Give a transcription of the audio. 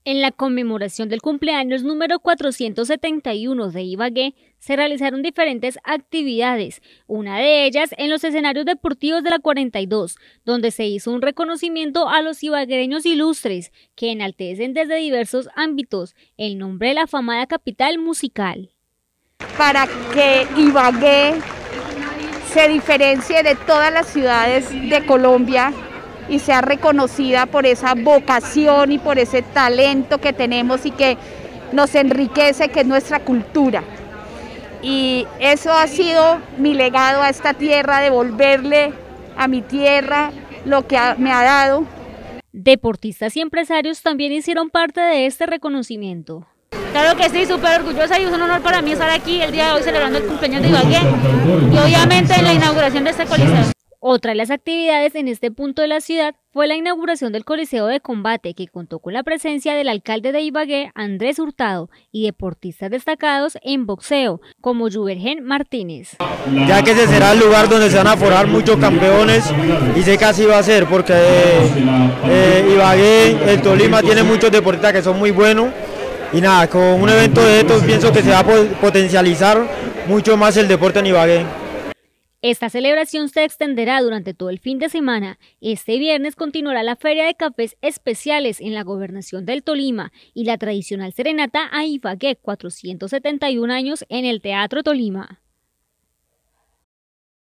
En la conmemoración del cumpleaños número 471 de Ibagué, se realizaron diferentes actividades, una de ellas en los escenarios deportivos de la 42, donde se hizo un reconocimiento a los ibaguereños ilustres, que enaltecen desde diversos ámbitos el nombre de la afamada capital musical. Para que Ibagué se diferencie de todas las ciudades de Colombia y sea reconocida por esa vocación y por ese talento que tenemos y que nos enriquece, que es nuestra cultura. Y eso ha sido mi legado a esta tierra, devolverle a mi tierra lo que me ha dado. Deportistas y empresarios también hicieron parte de este reconocimiento. Claro que sí, súper orgullosa y es un honor para mí estar aquí el día de hoy celebrando el cumpleaños de Ibagué y obviamente en la inauguración de este coliseo. Otra de las actividades en este punto de la ciudad fue la inauguración del Coliseo de Combate, que contó con la presencia del alcalde de Ibagué, Andrés Hurtado, y deportistas destacados en boxeo, como Juvergen Martínez. Ya que ese será el lugar donde se van a formar muchos campeones, y sé que así va a ser, porque Ibagué, el Tolima, tiene muchos deportistas que son muy buenos, y nada, con un evento de estos pienso que se va a potencializar mucho más el deporte en Ibagué. Esta celebración se extenderá durante todo el fin de semana. Este viernes continuará la Feria de Cafés Especiales en la Gobernación del Tolima y la tradicional serenata a Ibagué, 471 años en el Teatro Tolima.